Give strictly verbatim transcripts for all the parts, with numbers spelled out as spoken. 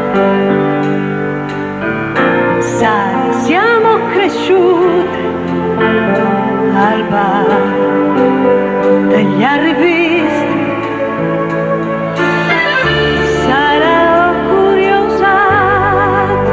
Sai, siamo cresciute al bar degli arrivisti. Sarò curiosato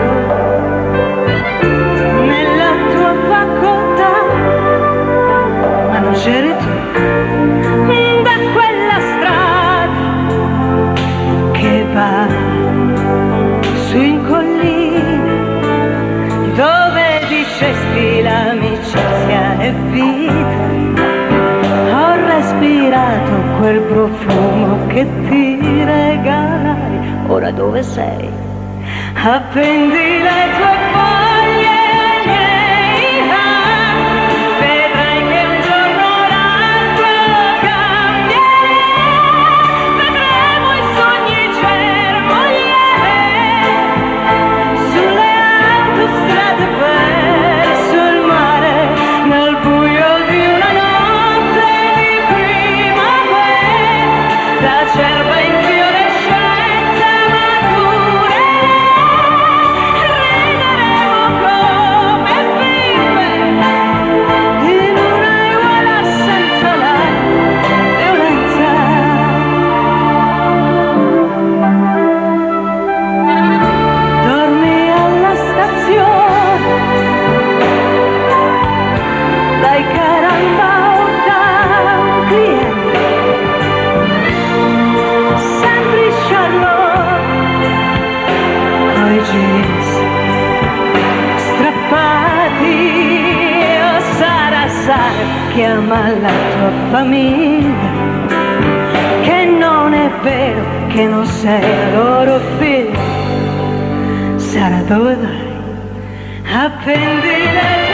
nella tua facoltà, ma non c'eri tu. Da quella strada che va su in collina, dove dicesti l'amicizia è vita, ho respirato quel profumo che ti regalai. Ora dove sei? Appendi le tue foglie ai miei rami, vedrai che un giorno l'altro cambierà, vedremo i sogni germogliare sulle autostrade verso il mare, nel buio di una notte di primavera, l'acerba in fiorescenza maturerà, rideremo come bimbe in una aiuola senza la violenza. Dormi alla stazione, dai Carambao da un cliente, sembri Charlotte coi jeans strappati. O Sara, Sara, chiama la tua famiglia, che non è vero che non sei la loro figlia. Sara, dove vai? Appendi le